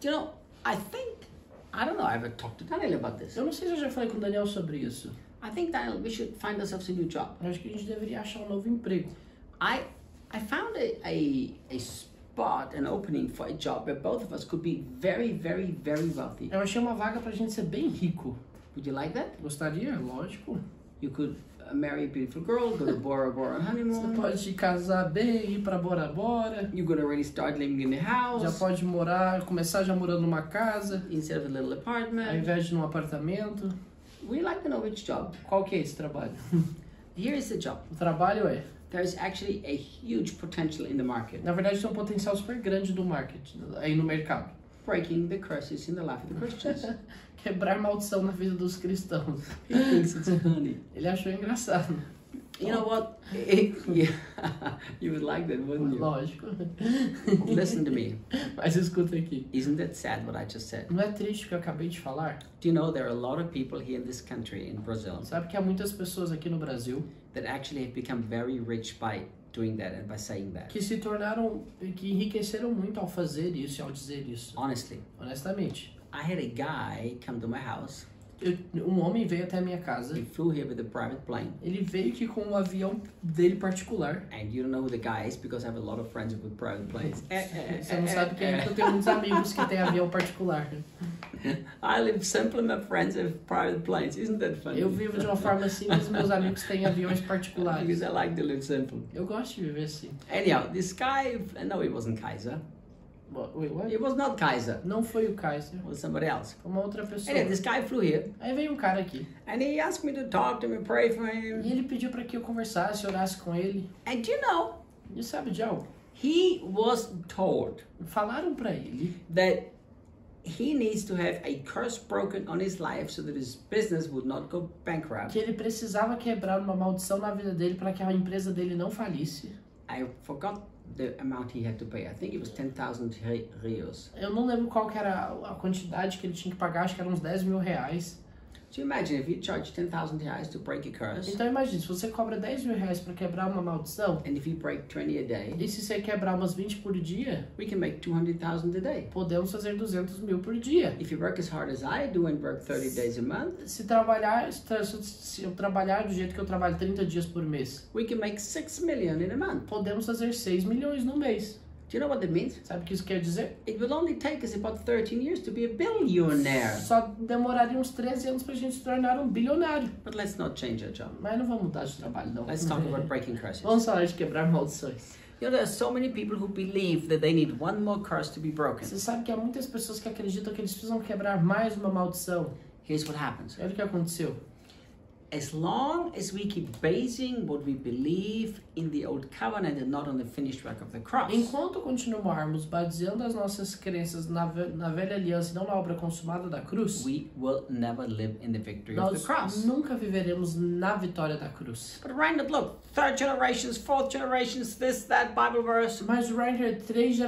You know, I don't know, I ever talked to Daniel about this. Eu não sei se eu já falei com o Daniel sobre isso. I think, Daniel, we should find ourselves a new job. Eu acho que a gente deveria achar um novo emprego. I found a spot, an opening for a job where both of us could be very, very, very wealthy. Eu achei uma vaga pra gente ser bem rico. Would you like that? Gostaria? Lógico. You could marry a beautiful girl, go to Bora Bora honeymoon. Você pode casar bem, ir pra Bora Bora. You could already start living in the house. Já pode começar já morando numa casa, instead of a little ao apartment. invés de num apartamento. We like to know which job. Qual que é esse trabalho? Here is the job. O trabalho é, There's actually a huge potential in the market. na verdade, tem um potencial super grande do marketing, aí no mercado. Breaking the curses in the life of the Christians. Quebrar maldição na vida dos cristãos. He thinks it's funny. Ele achou engraçado. You know what? You would like that, wouldn't you? Lógico. Listen to me. Mas escuta aqui. Isn't that sad what I just said? Não é triste o que eu acabei de falar? Do you know there are a lot of people here in this country, in Brazil, Sabe que há muitas pessoas aqui no Brasil that actually have become very rich by doing that and by saying that? que que enriqueceram muito ao fazer isso e ao dizer isso. Honestly, Honestamente. I had a guy come to my house. Um homem veio até a minha casa. He flew here with a private plane. Ele veio aqui com um avião dele particular. And you don't know who the guy is because I have a lot of friends with private planes. Você não sabe quem é, porque eu tenho muitos amigos que têm avião particular. I live simple and my friends have private planes. Isn't that funny? Eu vivo de uma forma simples, meus amigos têm aviões particulares. Because I like to live simple. Eu gosto de viver assim. Anyhow, this guy, no, he wasn't Kaiser. Wait, what? It was not Kaiser. Não foi o Kaiser, It was somebody else. foi uma outra pessoa. Anyway, this guy flew here Aí veio um cara aqui and he asked me to talk to him, pray for e him. ele pediu para que eu conversasse, orasse com ele. And you know, E sabe de algo? he was told Falaram para ele that he needs to have a curse broken on his life so that his business would not go bankrupt. que ele precisava quebrar uma maldição na vida dele para que a empresa dele não falisse. I forgot the amount he had to pay. I think it was 10,000 rios. Eu não lembro qual que era a quantidade que ele tinha que pagar, acho que era uns 10 mil reais. So imagine if you charge 10,000 reais to break a curse, Então imagine, se você cobra 10 mil reais para quebrar uma maldição, and if you break 20 a day, e se você quebrar umas 20 por dia, we can make 200,000 a day. podemos fazer 200 mil por dia. If you work as hard as I do and work 30 days a month, Se eu trabalhar do jeito que eu trabalho 30 dias por mês, we can make 6 million in a month. podemos fazer 6 milhões no mês. Do you know what that means? Sabe o que isso quer dizer? It will only take us about 13 years to be a billionaire. Só demoraria uns 13 anos pra gente se tornar um bilionário. But let's not change our job. Mas não vamos mudar de trabalho, não. Let's talk about breaking curses. Vamos falar de quebrar maldições. You know, there are so many people who believe that they need one more curse to be broken. Você sabe que há muitas pessoas que acreditam que eles precisam quebrar mais uma maldição. Here's what happens. Olha o que aconteceu. As long as we keep basing what we believe in the old covenant and not on the finished work of the cross, Enquanto continuarmos baseando as nossas crenças na velha aliança e não na obra consumada da cruz, we will never live in the victory of the nós cross. nunca viveremos na vitória da cruz. But Reinhard, look, third generations, fourth generations, this, that Bible verse. Mas Reinhard, três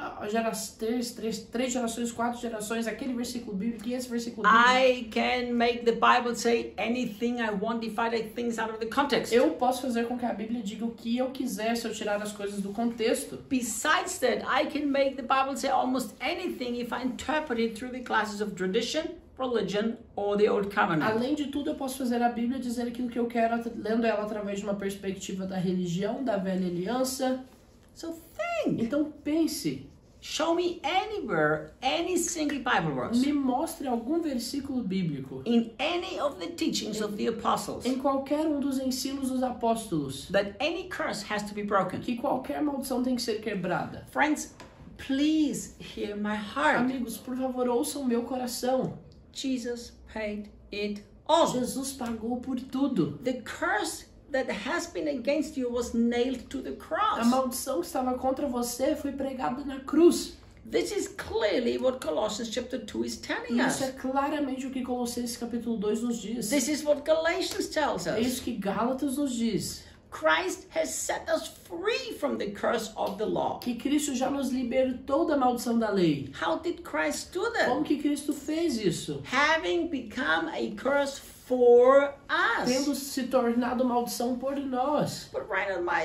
gerações, 4 gerações, aquele versículo bíblico e esse versículo bíblico. I can make the Bible say anything I want if I take things out of the context. Eu posso fazer com que a Bíblia diga o que eu quiser se eu tirar as coisas do contexto. Besides that, I can make the Bible say almost anything if I interpret it through the classes of tradition, religion, or the old covenant. Além de tudo, eu posso fazer a Bíblia dizer aquilo que eu quero, lendo ela através de uma perspectiva da religião, da velha aliança. So think. Então pense, Show me anywhere, any single Bible verse, me mostre algum versículo bíblico in any of the teachings of the apostles, em qualquer um dos ensinos dos apóstolos that any curse has to be broken. que qualquer maldição tem que ser quebrada. Friends, please hear my heart. Amigos, por favor, ouçam meu coração. Jesus paid it all. Jesus pagou por tudo. The curse that has been against you was nailed to the A cross. maldição que estava contra você foi pregada na cruz. This is clearly what Colossians chapter 2 is telling E isso us. é claramente o que Colossenses capítulo 2 nos diz. This is what Galatians tells É us. isso que Gálatas nos diz. Christ has set us free from the curse of the law. Que Cristo já nos libertou da maldição da lei. How did Christ do Como that? que Cristo fez isso? Having become a curse for Tendo us. se tornado maldição por nós. But right on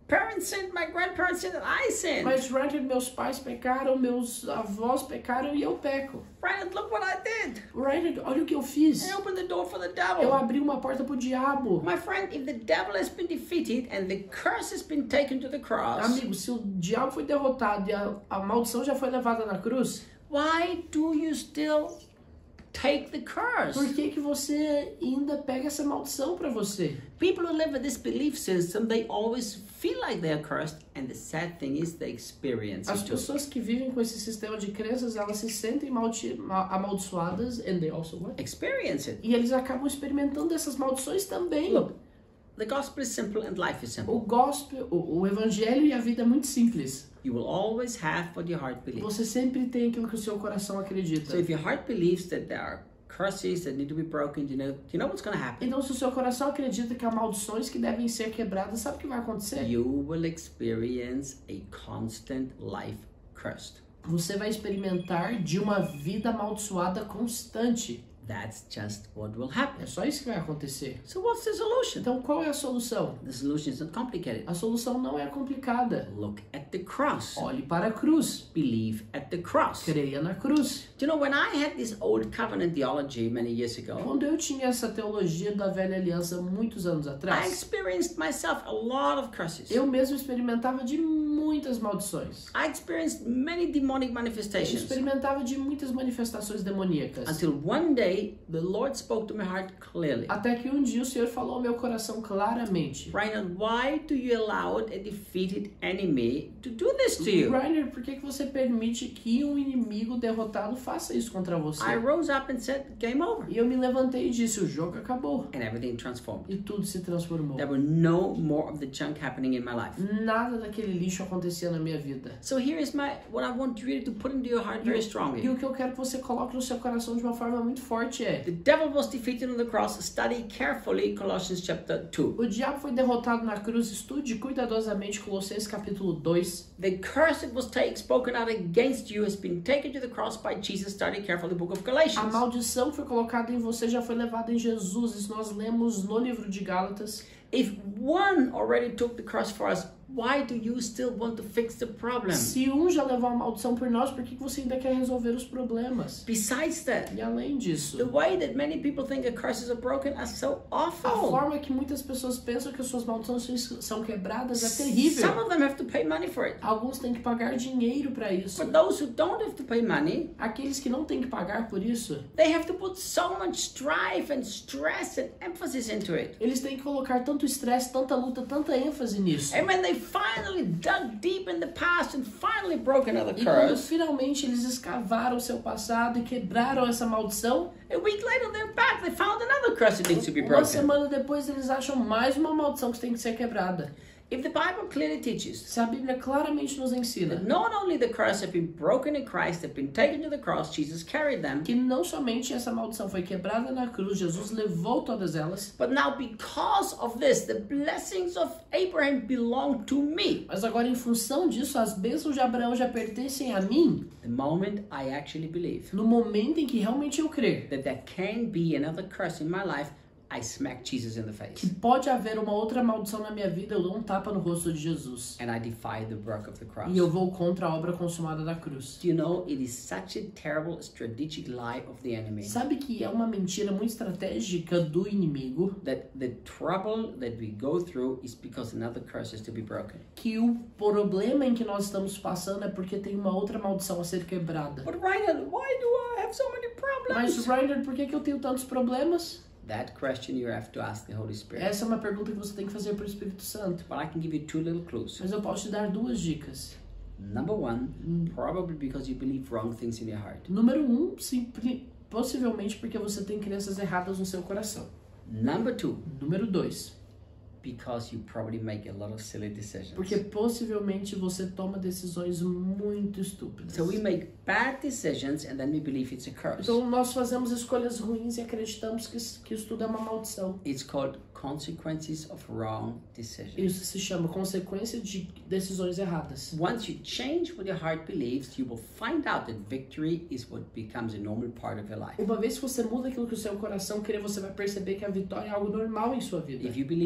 parents sinned, my grandparents sinned, and I sinned. Mas, Reinhard, meus pais pecaram, meus avós pecaram e eu peco. Reinhard, look what I did. Reinhard, olha o que eu fiz. I opened the door for the Eu devil. abri uma porta pro diabo. My friend, if the devil has been defeated and the curse has been taken to the cross, Amigo, se o diabo foi derrotado e a maldição já foi levada na cruz, why do you still take the curse? por que que você ainda pega essa maldição pra você? People who live with this belief system, they always feel like they are cursed, and the sad thing is they experience As it too. pessoas que vivem com esse sistema de crenças, elas se sentem amaldiçoadas and they also what? Experience it. E eles acabam experimentando essas maldições também. Look, the gospel is simple and life is O simple. gospel, o evangelho e a vida é muito simples. You will always have what your heart believes. Você sempre tem aquilo que o seu coração acredita. So if your heart believes that there are curses that need to be broken, you know what's going to happen? Então, se o seu coração acredita que há maldições que devem ser quebradas, sabe o que vai acontecer? You will experience a constant life cursed. Você vai experimentar de uma vida amaldiçoada constante. That's just what will happen. É só isso que vai acontecer. So what's the solution? Então, qual é a solução? The solution is not complicated. A solução não é complicada. Look at the cross. Olhe para a cruz. Believe at the cross. Creia na cruz. Do you know, when I had this old covenant theology many years ago, Quando eu tinha essa teologia da velha aliança muitos anos I atrás, experienced myself a lot of curses. eu mesmo experimentava de muitas maldições. I experienced many demonic Eu manifestations. experimentava de muitas manifestações demoníacas. Until one day, the Lord spoke to my heart clearly. Até que um dia o Senhor falou ao meu coração claramente. Reinhard, why do you allow a defeated enemy to do this to you? Reiner, por que você permite que um inimigo derrotado faça isso contra você? I rose up and said, game over. E eu me levantei e disse, o jogo acabou. And everything transformed. E tudo se transformou. There were no more of the junk happening in my life. Nada daquele lixo acontecia na minha vida. So here is what I want you really to put into your heart very E strongly. o que eu quero que você coloque no seu coração de uma forma muito forte é: The devil was defeated on the cross. Study carefully Colossians chapter 2. o diabo foi derrotado na cruz. Estude cuidadosamente Colossenses capítulo 2. The curse that was spoken out against you has been taken to the cross by Jesus. Study carefully the book of A Galatians. maldição foi colocada em você, já foi levada em Jesus. Isso nós lemos no livro de Gálatas. If one already took the cross for us, why do you still want to fix the problem? Se um já levou a maldição por nós, por que você ainda quer resolver os problemas? Besides that, E além disso, the way that many people think the curses are broken are so a awful. forma que muitas pessoas pensam que as suas maldições são quebradas é terrível. Some of them have to pay money for it. Alguns têm que pagar dinheiro para isso. For those who don't have to pay money, Aqueles que não têm que pagar por isso, they have to put so much strife and stress and emphasis into it. eles têm que colocar tanto estresse, tanta luta, tanta ênfase nisso. And when they finally dug deep in the past and finally broke another E quando curse, finalmente eles escavaram o seu passado e quebraram essa maldição, a week later they're back. They found another curse that needs to be uma broken. semana depois eles acham mais uma maldição que tem que ser quebrada. If the Bible clearly teaches Se a Bíblia claramente nos ensina that not only the curse have been broken in Christ, have been taken to the cross, Jesus carried them, que não somente essa maldição foi quebrada na cruz, Jesus levou todas elas, but now because of this, the blessings of Abraham belong to me. mas agora em função disso, as bênçãos de Abraão já pertencem a mim. The moment I actually believe No momento em que realmente eu crer that there can be another curse in my life, I smack Jesus in the face. que pode haver uma outra maldição na minha vida, eu dou um tapa no rosto de Jesus. And I defy the work of the cross. E eu vou contra a obra consumada da cruz. Do you know it is such a terrible strategic lie of the enemy Sabe que é uma mentira muito estratégica do inimigo, that the trouble that we go through is because another curse is to be broken. que o problema em que nós estamos passando é porque tem uma outra maldição a ser quebrada. But Ryan, why do I have so many Mas, problems? Ryder, por que eu tenho tantos problemas? That question you have to ask the Holy Spirit. Essa é uma pergunta que você tem que fazer para o Espírito Santo. But I can give you two little clues. Mas eu posso te dar duas dicas. Number one, probably because you believe wrong things in your heart. Número 1, possivelmente porque você tem crenças erradas no seu coração. Number two, Número 2, because you probably make a lot of silly decisions. porque possivelmente você toma decisões muito estúpidas. So we make bad decisions and then we believe it's a curse. Então nós fazemos escolhas ruins e acreditamos que isso tudo é uma maldição. It's called consequences of wrong decisions. Isso se chama consequência de decisões erradas. Once you change what your heart believes, you will find out that victory is what becomes a normal part of your life. Uma vez que você muda aquilo que o seu coração crê, você vai perceber que a vitória é algo normal em sua vida. If you believe in what happened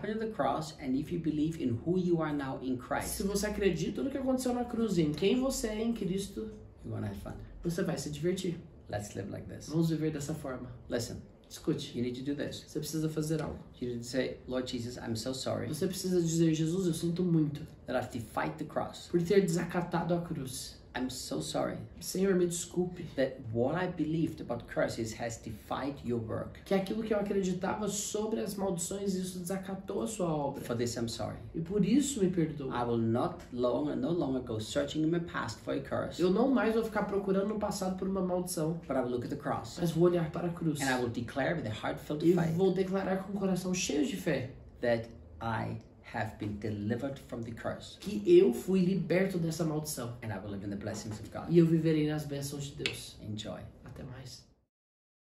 happened at the cross and if you believe in who you are now in Se Christ, você acredita no que aconteceu na cruz, em quem você é em Cristo, you want to have fun. você vai se divertir. Let's live like this. Vamos viver dessa forma. Listen, Escute, you need to do this. você precisa fazer algo. You need to say, Lord Jesus, I'm so sorry Você precisa dizer, Jesus, eu sinto muito that I've defied the cross. por ter desacatado a cruz. I'm so sorry Senhor, me desculpe that what I believed about curses has defied your work. que aquilo que eu acreditava sobre as maldições, isso desacatou a sua obra. For this, I'm sorry. E por isso me perdoa. I will no longer go searching in my past for a curse, Eu não mais vou ficar procurando no passado por uma maldição, but I will look at the cross mas vou olhar para a cruz. and I will declare with a heartfelt E faith vou declarar com o coração cheio de fé that I have been delivered from the curse que eu fui liberto dessa maldição. and I will live in the blessings of God. E eu viverei nas bênçãos de Deus. Enjoy. Até mais.